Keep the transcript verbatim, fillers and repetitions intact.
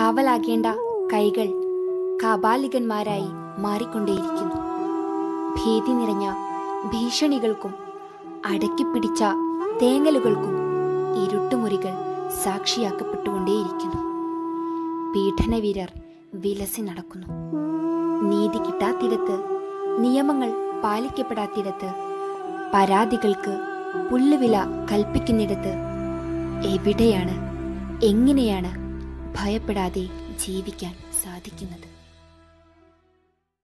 കാവലാകേണ്ട കൈകൾ കാപാലികന്മാരായി മാറിക്കൊണ്ടേയിരിക്കുന്നു. ഭീതി നിറഞ്ഞ ഭീഷണികൾക്കും അടക്കിപ്പിടിച്ച തേങ്ങലുകൾക്കും ഇരുട്ടുമുറികൾ സാക്ഷിയാക്കപ്പെട്ടുകൊണ്ടേയിരിക്കുന്നു. പീഡനവീരർ വിലസി നടക്കുന്നു. നീതി കിട്ടാത്തിടത്ത്, നിയമങ്ങൾ പാലിക്കപ്പെടാത്തിടത്ത്, പരാതികൾക്ക് പുല്ലുവില കൽപ്പിക്കുന്നിടത്ത് എവിടെയാണ്, എങ്ങനെയാണ് ഭയപ്പെടാതെ ജീവിക്കാൻ സാധിക്കുന്നത്?